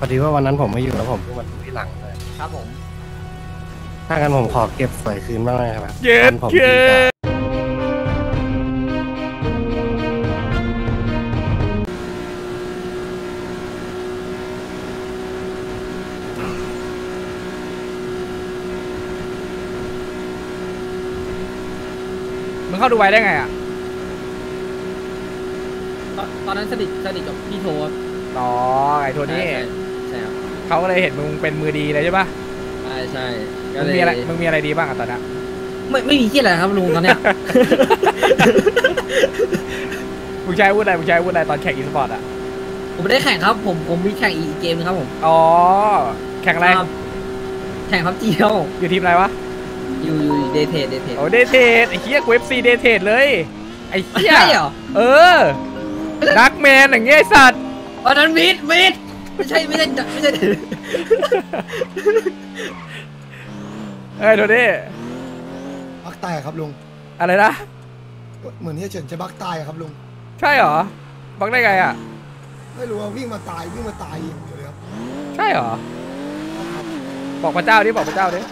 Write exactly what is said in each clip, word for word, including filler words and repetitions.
อดีว่าวันนั้นผมไม่อยู่แล้วผมเพิ่งมาดูที่หลังเลยครับผมถ้างั้นผมขอเก็บสวยคืนบ้างเลยครับเย็ดผมเย็ดมึงเข้าดูไว้ได้ไงอ่ะตอนตอนนั้นสนิทสนิทกับพี่โทษอ๋อไอ้โทนี่ใช่ใช่ครับเขาก็เลยเห็นมึงเป็นมือดีเลยใช่ปะใช่ใช่ก็มึงเลยมีอะไรมึงมีอะไรดีบ้างอ่ะตอนนี้ไม่ไม่มีที่อะไรครับลุงตอนเนี้ยมึงใช้อาวุธอะไรมึงใช้อาวุธอะไรตอนแข่งอีสปอร์ตอ่ะผมไม่ได้แข่งครับผมผมมีแข่งอีกเกมนึงครับผมอ๋อแข่งอะไรครับแข่งพับจีเดียวอยู่ทีมอะไรวะอยู่อยู่เดทเทดเดทเทดโอ้เดทเทดไอ้เหี้ยกูเอฟซีเดทเทดเลยไอ้เหี้ยใช่เหรอเออดักแมนอย่างเงี้ยไอ้สัตว์ตอนนั้นมิดมิดไม่ใช่ไม่ใช่ไม่ใช่เอ้ยโทนี่บักตายครับลุงอะไรนะเหมือนเฮียเฉินจะบักตายครับลุงใช่เหรอบังได้ไงอ่ะไม่รู้ว่าวิ่งมาตายวิ่งมาตายอย่างเดียวเลยครับใช่เหรอบอกพระเจ้าดิบอกพระเจ้าดิ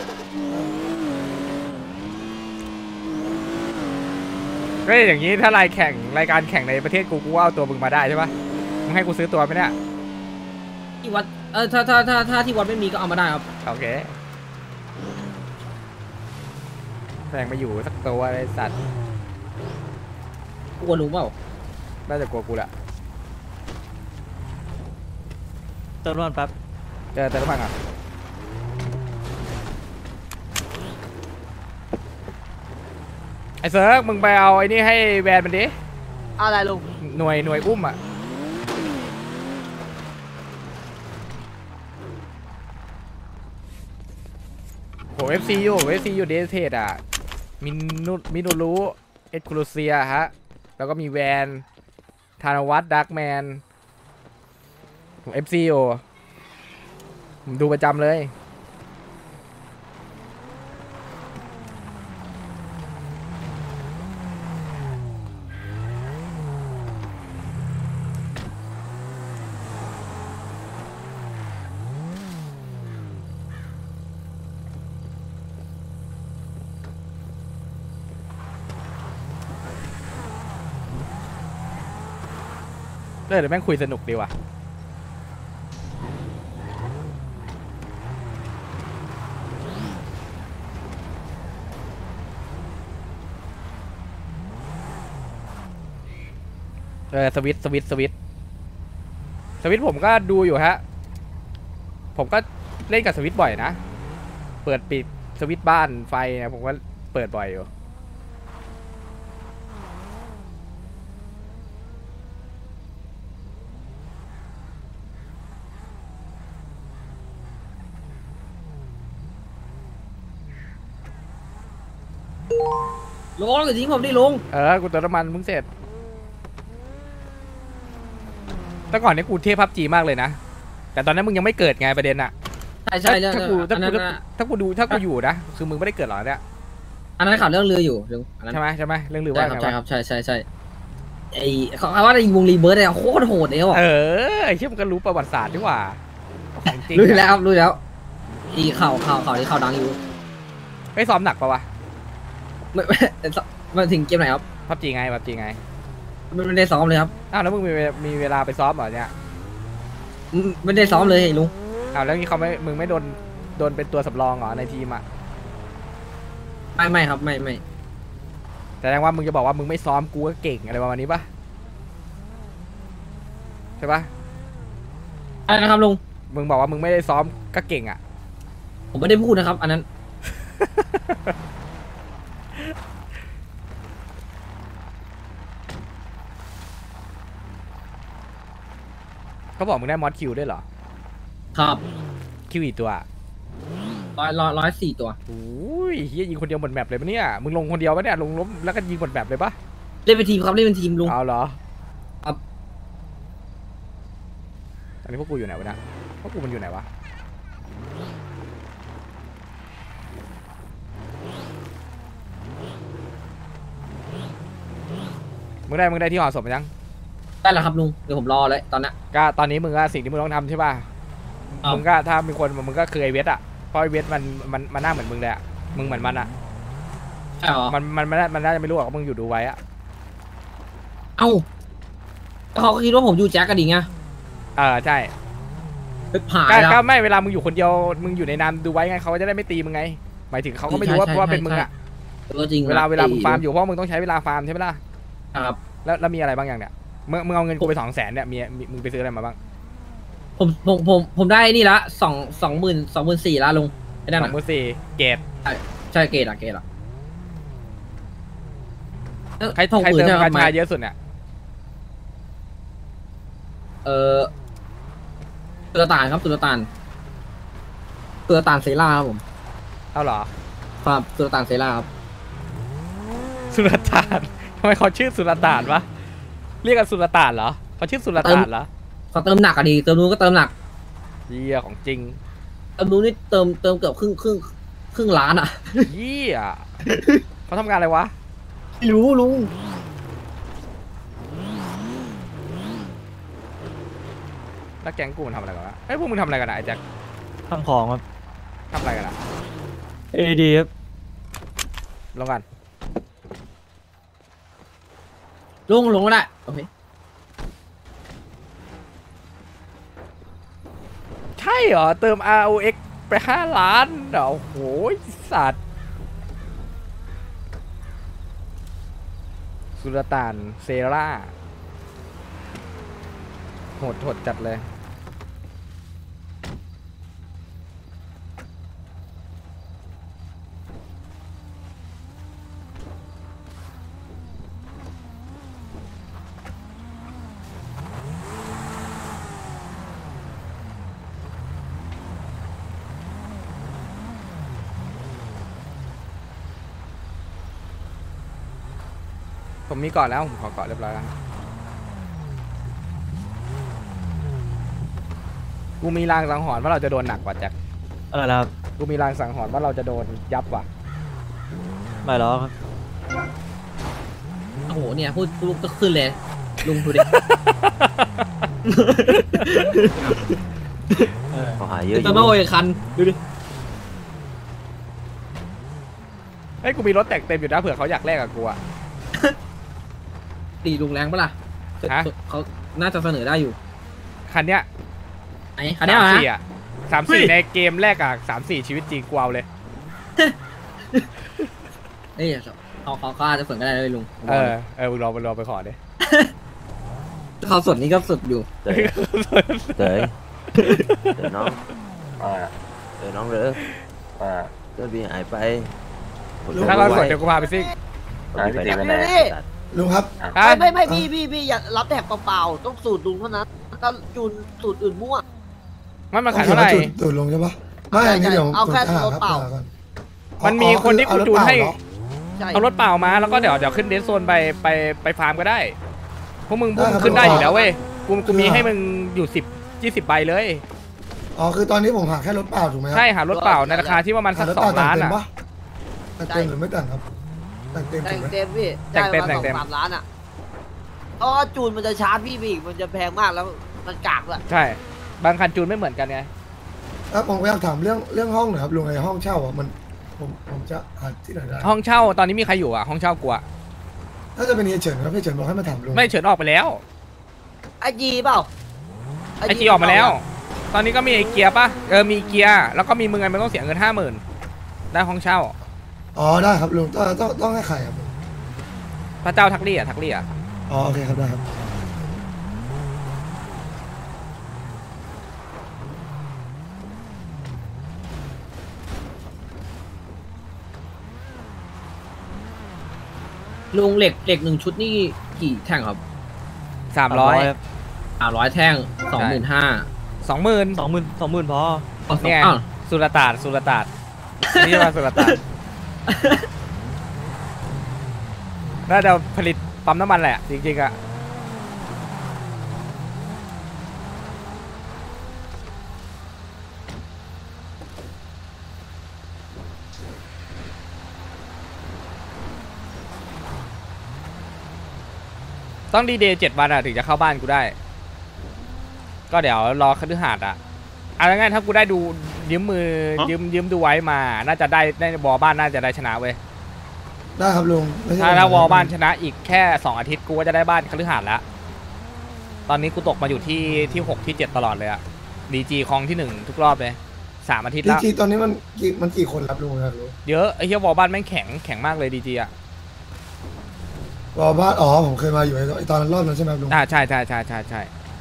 ก็อย่างนี้ถ้ารายแข่งรายการแข่งในประเทศกูกูเอาตัวมึงมาได้ใช่ปะมึงให้กูซื้อตัวไหมเนี่ยที่วัดเออถ้าถ้าถ้าถ้าที่วัดไม่มีก็เอามาได้ครับโอเคแสดงมาอยู่สักตัวไอ้สัตว์กลัวลุงเปล่าน่าจะกลัวกูแหละเติมน้ำมันแป๊บเจอเติมน้ำมันอ่ะไอ้เซิร์กมึงไปเอาไอ้นี่ให้แวนมันดิอะไรลุงหน่วยหน่วยอุ้มอ่ะโหเอฟซีอยู่เอฟซีอยู่เดทเทดอ่ะมินุมินูรุเอ็ดครูเซียฮะแล้วก็มีแวนธานวัฒน์ดักแมนผมเอฟซีอยู่ผมดูประจำเลยเออเดี๋ยวแม่งคุยสนุกดีว่ะเออสวิตสวิตสวิตสวิตผมก็ดูอยู่ฮะผมก็เล่นกับสวิตบ่อยนะเปิดปิดสวิตบ้านไฟนะผมก็เปิดบ่อยอยู่ลุงอย่าทิ้งผมดิลุงเออกูเติมน้ำมันมึงเสร็จแต่ก่อนนี้กูเทพพับจีมากเลยนะแต่ตอนนั้นมึงยังไม่เกิดไงประเด็นอะใช่ใช่เรื่องถ้ากูถ้าอันกูนั้นถ้ากูดูถ้ากูอยู่นะคือมึงไม่ได้เกิดหรอเนี่ยอันนั้นข่าวเรื่องเรืออยู่ลุงอันนั้นใช่ไหมใช่ไหมเรื่องลือใช่ว่าคไงรับใช่ครัวะบใช่ใช่ใช่ไอ้เขาว่าไอ้วงรีเบิร์ดเนี่ยโคตรโหดเลยว่ะเออไอ้เชี่ยมันก็รู้ประวัติศาสตร์ดีกว่าของจริงรู้แล้วครับรู้แล้วอีข่าวข่าวข่าวที่ข่าวดังอยู่ไม่ซ้อมหนักปะวะไม่ไม่มาถึงเกมไหนครับพับจีไงพับจีไงไม่ได้ซ้อมเลยครับอ้าวแล้วมึงมีเวลามีเวลาไปซ้อมเหรอเนี่ยไม่ได้ซ้อมเลยลุงอ้าวแล้วนี่เขาไม่มึงไม่โดนโดนเป็นตัวสำรองเหรอในทีมอะไม่ไม่ครับไม่ไม่แสดงว่ามึงจะบอกว่ามึงไม่ซ้อมกูก็เก่งอะไรประมาณนี้ปะใช่ปะอะไรนะครับลุงมึงบอกว่ามึงไม่ได้ซ้อมก็เก่งอะผมไม่ได้พูดนะครับ อันนั้นเขาบอกมึงได้มอสคิวด้วยเหรอครับคิวอีกตัวร้อยร้อยร้อยสี่ตัวโอ้ยเฮียยิงคนเดียวหมดแมปเลยปะเนี่ยมึงลงคนเดียวปะเนี่ยลงล้มแล้วก็ยิงหมดแมปเลยปะเล่นเป็นทีมครับเล่นเป็นทีมลุงเอาเหรอครับตอนนี้พวกกูอยู่ไหนวะเนี่ยพวกกูมันอยู่ไหนวะ มึงได้มึงได้ที่ห่อศพยังได้แล้วครับลุงเดี๋ยวผมรอเลยตอนนี้ก็ตอนนี้มึงก็สิ่งที่มึงต้องทำใช่ป่ะอ้าวมึงก็ถ้ามีคนมึงก็คือไอเวทอ่ะเพราะไอเวทมันมันมันหน้าเหมือนมึงเลยอ่ะมึงเหมือนมันอ่ะใช่เหรอมันมันมันมันน่าจะไม่รู้หรอกว่ามึงอยู่ดูไว้อ่ะเอ้าเขาก็คิดว่าผมอยู่แจ็คกันดิไงเออใช่ไปผ่านก็แล้วก็ไม่เวลามึงอยู่คนเดียวมึงอยู่ในนามดูไว้ไงเขาจะได้ไม่ตีมึงไงหมายถึงเขาก็ไม่รู้ว่าใช่ใช่ว่าเป็นมึงอ่ะก็จริงนะเวลาเวลามึงไอ้ฟาร์มอยู่เพราะมึงต้องใช้เวลาฟาร์มใช่ไหมล่ะครับแล้วแล้วมีอะไรบ้างอย่างเนี้ยมึงมึงเอาเงินกูไปสองแสนเนี่ยมีมีมึงไปซื้ออะไรมาบ้างผมผมผมผมได้นี่ละสองสองหมื่นสองหมื่นสี่ละลุงไอ้นั่นสออะงหมื่นสี่เกตใช่เกตอะเกตอะเอ้ยใครหกใครหมื่นเติมใช่ไหกัญไหมชาเยอะสุดเนี่ยเออตุลตานครับตุลตานตุลตานเซราครับผมเอาเหรอครับตุลตานเซราครับสุลต่านทำไมเขาชื่อสุลต่านวะเรียกกันสุลต่านเหรอเขาชื่อสุลต่านเหรอเขาเติมหนักอะดีเติมนู้นก็เติมหนักเยี่ยของจริงเติมนู้นนี่เติมเติมเกือบครึ่งครึ่งครึ่งล้านอะเยี่ยเขาทำงานอะไรวะไม่รู้ลุงแล้วแก๊งกูมันทำอะไรกันวะเอ้ยพวกมึงทำอะไรกันอะไอ้แจ็คทำของครับทำอะไรกันอะเอดีครับลงกันลุงลงก็ได้โอเคใช่เหรอเติม อาร์ โอ เอ็กซ์ ไปห้าล้านเดี๋ยวโอ้โหสัตว์สุลต่านเซราโหดโหดจัดเลย ผมมีเกาะแล้ว ผมขอเกาะเรียบร้อยแล้วกูมีรางสังหรณ์ว่าเราจะโดนหนักกว่าแจ็คอะไรนะครับกูมีรางสังหรณ์ว่าเราจะโดนยับว่ะไม่หรอกครับโอ้โหเนี่ยพูดพูดก็ขึ้นเลยลุงดูดิเขาหาเยอะอจะยู่มาโวยคันดูดิเฮ้ยกูมีรถแต่งเต็มอยู่นะเผื่อเขาอยากแลกกับกูอะตีลุงแรงปะล่ะฮะเขาน่าจะเสนอได้อยู่คันเนี้ยไอ้คันนี้เหรอสามฮะสี่อะสามสี่ในเกมแรกอะสามสี่ชีวิตจริงกูเอาเลยเอ้ยเขาเขาเขาอาจจะสนก็ได้เลยลุงเออ เออมึงรอมึงรอไปขอดิเขาสดนี่ก็สดอยู่เต๋อเต๋อเต๋อน้องอ่าเต๋อน้องเหรออ่าเต๋อพี่หายไปถ้าเราสดเดี๋ยวกูพาไปซิ่งผมไปดักไม่แม่ได้ลุงครับอ่ะไม่ไม่ไม่พี่พี่พี่อย่ารับแถบเปล่าๆต้องสูตรลุงเท่านั้นถ้าจูนสูตรอื่นมั่วมันมาต้อขาง ยเขียเท่าน ไหร่ว่าจุดจุดลงใช่ปะไม่อันนี้เดี๋ยวเอาแค่ผมจะหรถเปล่าครับก่อนมันมีคนที่กูจูนให้ใช่เอารถเปล่ามาแล้วก็เดี๋ยวเดี๋ยวขึ้นเดสโซนไปไปไปฟาร์มก็ได้พวกมึงพวกมึงขึ้นได้อยู่แล้วเว้ยกูกูมีให้มึงอยู่สิบยี่สิบใบเลยอ๋อคือตอนนี้ผมหาแค่รถเปล่าถูกไหมครัใช่หารถเปล่าในราคาที่ประมาณหาสักรถสเปอล่าง แต่งล้านเต็มอ่ะปะแต่งเต็มหรือไม่แต่งครับแต่งเต็มแต่ถูกงไหมเต็มพี่แต่งเต็มได้แต่งเต็มสองสามล้านอ่ะเพราะว่าจูนมันจะชาร์จพี่ไปอีกมันจะแพงมากแล้วมันกากด้วยใช่ บางคันจูนไม่เหมือนกันไงแล้วผมก็อยากถามเรื่องเรื่องห้องหน่อยครับลุงไอ้ห้องเช่าอ่ะมันผมผมจะหาที่ไหนได้ห้องเช่าตอนนี้มีใครอยู่อ่ะห้องเช่ากูอ่ะถ้าจะเป็นเฮียเฉินครับเฮียเฉินบอกให้มาถามลุงไม่เฉินออกไปแล้วไอจีเปล่าไอจีออกมาแล้ว ตอนนี้ก็มีไอเกียร์ป่ะเออมีเกียร์แล้วก็มีมึงไงมันต้องเสียเงินห้าหมื่นได้ห้องเช่าอ๋อได้ครับลุงต้องต้องต้องให้ใครครับลุงพระเจ้าทักลี่อ่ะทักลี่อ่ะอ๋อโอเคครับได้ครับลุงเหล็กเหล็กหนึ่งชุดนี่กี่แท่งครับสามร้อยครับอ่าร้อยแท่งสองหมื่นห้าสองหมื่นสองหมื่นสองหมื่นพอเนี่ยอ้าวสุลต่านสุลต่านนี่ว่าสุลต่านน่าจะผลิตปั๊มน้ำมันแหละจริงๆอ่ะต้องดีเดย์เจ็ดวันอ่ะถึงจะเข้าบ้านกูได้ ก็เดี๋ยวรอคฤหาสน์อ่ะเอาง่ายๆถ้ากูได้ดูยืมมือยืมยืมดูไว้มาน่าจะได้ได้วอลบ้านน่าจะได้ชนะเว้ยได้ครับลุงไม่ใช่ถ้าถ้าวอลบ้านชนะอีกแค่สองอาทิตย์กูก็จะได้บ้านคฤหาสน์แล้วตอนนี้กูตกมาอยู่ที่ที่หกที่เจ็ดตลอดเลยอะดีจีคลองที่หนึ่งทุกรอบเลยสามอาทิตย์ดีแล้วจีตอนนี้มันกี่มันกี่คนครับลุงครับลุงเยอะไอ้เหี้ยวอลบ้านแม่งแข็งแข็งมากเลยดีจีอะรอบ้านอ๋อผมเคยมาอยู่ไอ้ไอ้ตอนนั้นรอบนั้นใช่ไหมครับลุงอ่าใช่ใช่ใช่ใช่ใช่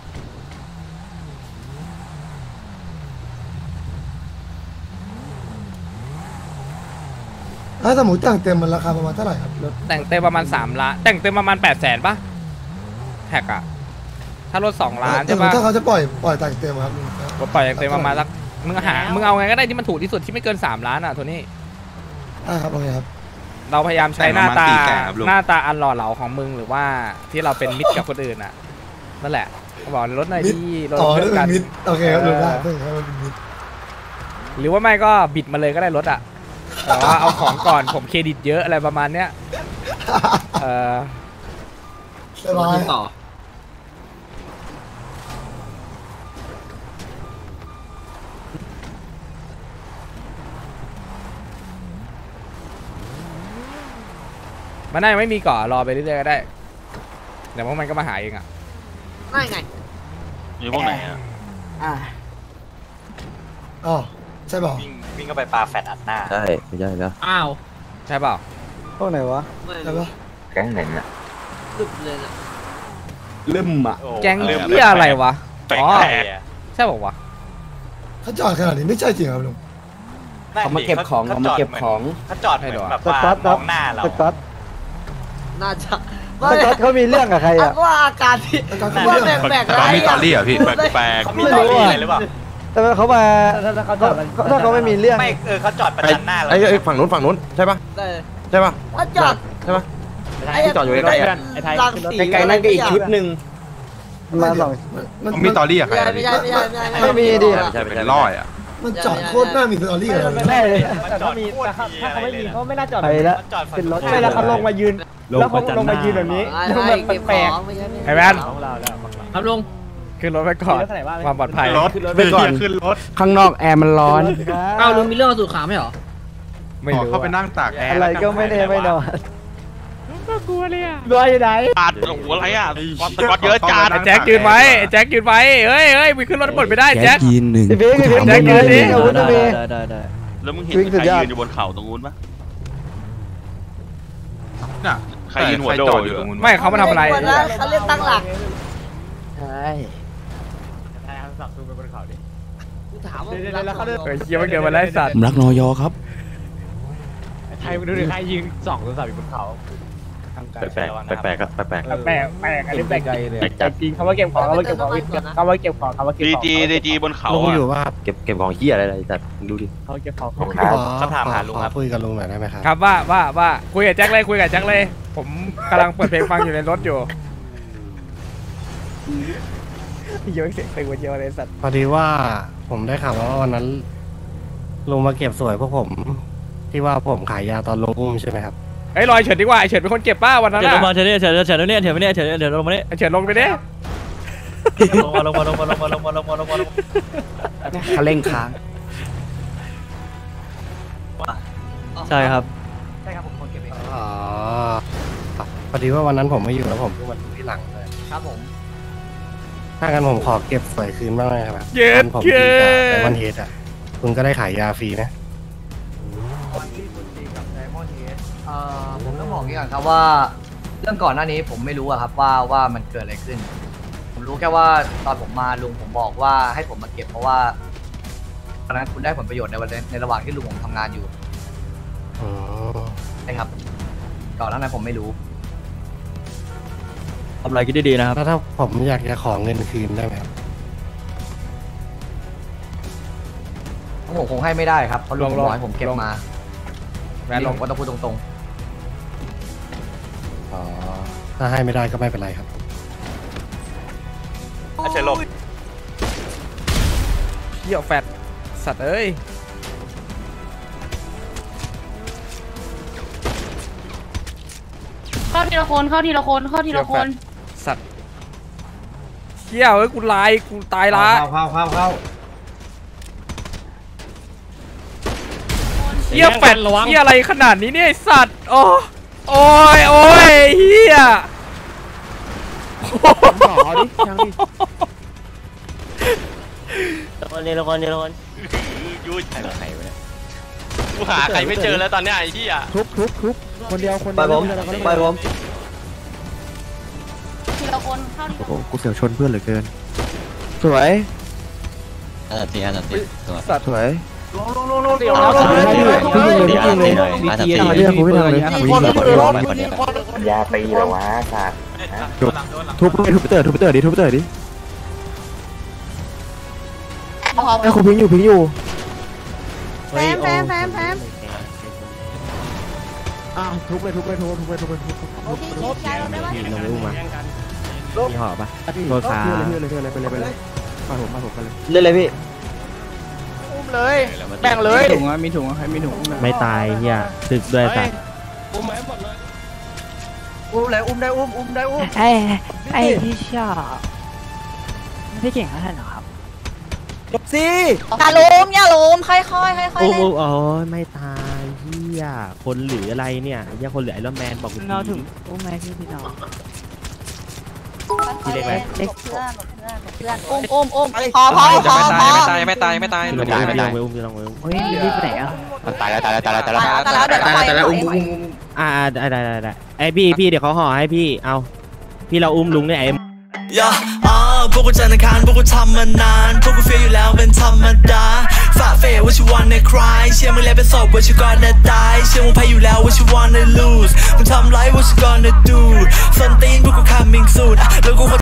ถ้าสมมติแต่งเต็มมันราคาประมาณเท่าไหร่ครับรถแต่งเต็มประมาณสามล้านแต่งเต็มประมาณแปดแสนป่ะแท็กอะถ้ารถสองล้านแต่ใช่ป่ะถ้าเขาจะปล่อยปล่อยแต่งเต็มครับลุงรถปล่อยแต่งเต็มประมาณสักมึงหามึงเอาไงก็ได้ที่มันถูกที่สุดที่ไม่เกินสามล้านอะโทนี่อ่าครับโอเคครับเราพยายามใช้หน้าตาหน้าตาอันหล่อเหลาของมึงหรือว่าที่เราเป็นมิตรกับคนอื่นอะนั่นแหละบอกรถหน่อยที่รถอ๋อเพื่เรื่ออน งกันมิดโอเคครับลุงได้เพื่อนครับมันเป็นมิดหรือว่าไม่ก็บิดมาเลยก็ได้รถอะแต่ว่าเอาของก่อนผมเครดิตเยอะอะไรประมาณเนี้ยเออสบายต่อมันน่าจะไม่มีก่อรอไปเรื่อยๆก็ได้เดี๋ยวพวกมันก็มาหาเองอะไม่ไงมีพวกไหนอ่ะอ๋อใช่เปล่าวิ่งวิ่งเข้าไปปาแฟดอัดหน้าใช่ไม่ใช่แล้วอ้าวใช่เปล่าพวกไหนวะไม่ใช่ปะแก๊งไหนเนี่ยลึกเลยนะลืมอ่ะแก๊งเหี้ยอะไรวะอ๋อใช่บอกวะเขาจอดขนาดนี้ไม่ใช่จริงครับลุงเขามาเก็บของเขามาเก็บของเขาจอดเหมือนแบบว่ามองหน้าเราน่าจะสก๊อตเขามีเรื่องกับใครอ่ะว่าอาการที่แล้วก็ว่าเรื่องแปลกๆเขามีตอรี่เหรอพี่แปลกเขามีตอรี่อะไรหรือเปล่า แต่ว่าเขามาถ้าเขาจอดถ้าเขาไม่มีเรื่องไม่เออเขาจอดประจันหน้าเราไอ้ไอ้ฝั่งนู้นฝั่งนู้นใช่ปะได้ใช่ปะว่าจอดใช่ปะไอ้ที่จอดอยู่ใกล้ๆอะไอ้ไทยไอ้ไกลๆนั่นก็อีกชุดหนึ่งมาสองมันมีตอรี่อะใครไม่ใช่ไม่ใช่ไม่ใช่ไม่มีดิไม่ใช่เป็นร้อยอ่ะมันจอดโคตรน่ามีสตอรี่เลยไม่เลยแต่ถ้ามีแต่ถ้าเขาไม่มีเขาไม่น่าจอดไปแล้วเป็นรถไม่แล้วเขาลงมายืนแล้วเขาลงมายืนแบบนี้ไม่แล้วไม่มันแปลกไม่ใช่ไม่ไอ้ใช่แมนครับลุงขึ้นรถไปก่อนความปลอดภัยรถไปก่อนขึ้นรถข้างนอกแอร์มันร้อนอ้าวลุงมีเรื่องมาสู่ข่าวไหมเหรอไม่รู้เข้าไปนั่งตากแอร์อะไรก็ไม่ได้ไม่นอนรวยอยู่ไหนปาดโอ้โหอะไรอ่ะสกอตเยอะจัดไอ้แจ็คยืนไว้ไอ้แจ็คยืนไว้เฮ้ยเฮ้ยมึงขึ้นรถบดไม่ได้แจ็คยีนหนึ่งพี่พี่พี่แจ็คยืนดิอาวุธจะมีได้ได้แล้วมึงเห็นวิ่งสุใคดรยอดยืนอยู่บนเขาตรงนู้นปะน่ะใครยืนหัวโดอยู่ตรงนู้นไม่เขามาทำอะไรเขาเรียกว่าเขาเรียกตั้งหลักใช่กูถามว่าเดี๋ยวๆแล้วเขาเดินเออเชี่ยมันเกิดมาไล่สัตว์รักนอยอครับใครดูดิใครยิงสองตัวสามอยู่บนเขาแปลกแปลกแปลกครับแปลกแปลกแปลกอันนี้แปลกเลยแปลกจัดจริงเขามาเก็บของเขามาเก็บของเขามาเก็บของเขามาเก็บดีของจีดีจีบนเขาลุงอยู่ว่าเก็บเก็บของเฮียอะไรอะไรจัดดูดิเขาเก็บของขอเขาถามหาลุงขอครับคุยกับลุงหน่อยได้ไหมครับครับว่าว่าว่าคุยกับแจ็คเลยคุยกับแจ็คเลย ผมกำลังเปิดเพลงฟังอยู่ในรถอยู่เยอะเสียงตื่นเยอะเลยสัตว์พอดีว่าผมได้ข่าวมาว่าวันนั้นลุงมาเก็บสวยพวกผม ที่ว่าผมขายยาตอนลงอุ้มใช่ไหมครับไอ้ยลอยเฉินดีกว่าไอ้เฉินเป็นคนเก็บป้าวันนั้นเฉินลงมาอะเฉินเนี่ยเฉินเฉินเนี่ยเฉินเนี่ยเฉินเดี๋ยวลงมาเนี่ยไอ้เฉินลงไปดิลงมาลงมาลงมาลงมาลงมาลงมาลงมาลงมาเขาเล่งค้างใช่ครับใช่ครับผมคนเก็บเองอ๋อพอดีว่าวันนั้นผมไม่อยู่แล้วผมเพิ่งมาดูที่หลังเลยครับผมถ้างั้นผมขอเก็บสวยคืนบ้างเลยครับเย็ดวันผมเย็ดีกับไดดมอนเฮดอ่ะคุณก็ได้ขายยาฟรีนะเอ่อผมต้องบอกอย่างนี้ก่อนครับว่าเรื่องก่อนหน้านี้ผมไม่รู้อะครับว่าว่ามันเกิดอะไรขึ้น ผมรู้แค่ว่าตอนผมมาลุงผมบอกว่าให้ผมมาเก็บเพราะว่าตอนนั้นคุณได้ผลประโยชน์ในวันในระหว่างที่ลุงผมทำงานอยู่อ๋อนะครับ ก่อนหน้านั้นผมไม่รู้ทำอะไรคิดดีๆนะครับแล้วถ้าผมอยากจะขอเงินคืนได้ไหมครับผมคงให้ไม่ได้ครับเพราะลุงผมบอกให้ผมเก็บมาแวนลผงมก็ต้องพูดตรงอ๋อถ้าให้ไม่ได้ก็ไม่เป็นไรครับเฉินลงเหี้ยแฟดสัตว์เอ้ยเข้าทีละคนเข้าทีละคนเข้าทีละคนสัตว์เหี้ยเอ้ยกูลายกูตายละเข้าเข้าเข้าเฮียแฟดเฮียอะไรขนาดนี้เนี่ยไอ้สัตว์โอ้โอ้ยโอ้ยเฮียต่อดิยังดิคนนี้ละคนนี้ละคนยูใครใครวะเนี่ยกูหาใครไม่เจอแล้วตอนเนี้ยไอ้ที่อ่ะทุบทุบทุบคนเดียวคนไปเดียวผมไปผมทีละคนเข้าทีโอ้ละโหคนกูเสียวชนเพื่อนเหลือเกินสวยอาตัดตีอาตัดตีตัวสวยลงลงลงลงเดี๋ยวตีอาตัดตีเลยอาตัดตีเลยเรื่องกูไม่ทำเลยคนละคนละคนเดียวยาตีแล้ววะสัตว์ทุบไปทุบไปเตอร์ทุบไปเตอร์ดิทุบไปเตอร์ดิพอไอ้คนพิงอยู่พิงอยู่แฟมแฟมแฟมแฟมอ้าวทุบเลยทุบเลยทุบทุบเลยทุบเลยทุบโอเคใช้เราได้ปะพี่ลงไปอุ้มมามีห่อปะโทษขาเพื่อนเลยเพื่อนเลยไปเลยไปเลยมาผมมาผมไปเลยเล่นเลยพี่อุ้มเลยแบ่งเลยถุงอ่ะมีถุงอ่ะใครมีถุงไม่ตายเฮียตึกด้วยสัตว์อุ้มเลยอุ้มได้อุ้มอุ้มได้อุ้มไอ้ไอ้ที่ชอบไม่เก่งเท่าไหร่หรอครับจบสิอย่าล้มอย่าล้มค่อยๆค่อยๆโอ้เล่นโหอ๋อไม่ตายเฮียคนหรืออะไรเนี่ยเฮียคนหรือไอรอนแมนบอกกูเราถึงอุ้มไหมพี่พี่น้องพี่เล็กไหมเล็กเพื่อนเพื่อนเพื่อนอุ้มอุ้มอุ้มพอพอพอพอตายไม่ตายไม่ตายพี่ลงไปอุ้มพี่ลงไปอุ้มพี่ลงไปอุ้มเฮ้ยรีบไปไหนอ่ะตายแล้วตายแล้วตายแล้วตายแล้วตายแล้วตายแล้วเดี๋ยวเราไปแต่ละอุ้มอุ้มอ่าได้ได้ได้ได้ไอพี่พี่เดี๋ยวเขาห่อให้พี่เอาพี่เราอุ้มลุงเนี่ยไอย่าอ่าพวกกูจันทร์อังคารพวกกูทำมานานพวกกูเฟียอยู่แล้วเป็นธรรมดาฝ่าเฟย what you wanna cry เชื่อมึงแล้วเป็นศพ what you gonna die เชื่อมึงแพ้อยู่แล้ว what you wanna lose มึงทำไร what you gonna do ส้นตีนพวกกู coming soon แล้วกู